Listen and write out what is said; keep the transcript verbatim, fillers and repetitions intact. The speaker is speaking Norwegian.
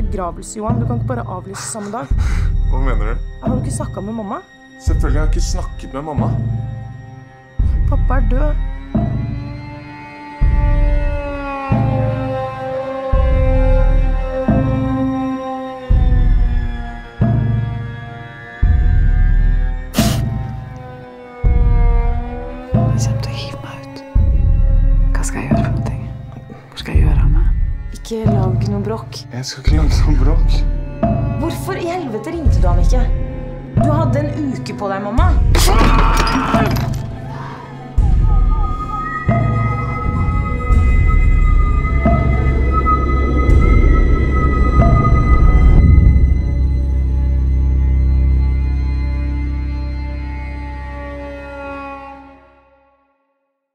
begravelse, Johan. Du kan ikke bare avlyse samme dag. Hva mener du? Har du ikke snakket med mamma? Selvfølgelig har jeg ikke snakket med mamma. Pappa er død. Jeg kommer til å hive meg ut. Hva skal jeg gjøre for noe? Hvor skal jeg gjøre av meg? Ikke lag noe bråk. Jeg skal ikke lage noe bråk. Hvorfor i helvete ringte du han ikke? Du hadde en uke på deg, mamma.